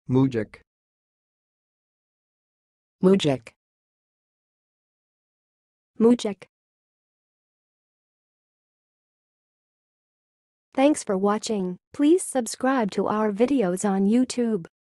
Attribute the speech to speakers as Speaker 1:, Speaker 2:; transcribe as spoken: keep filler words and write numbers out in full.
Speaker 1: mujik,
Speaker 2: mujik,
Speaker 3: mujik. Thanks for watching. Please subscribe to our videos on YouTube.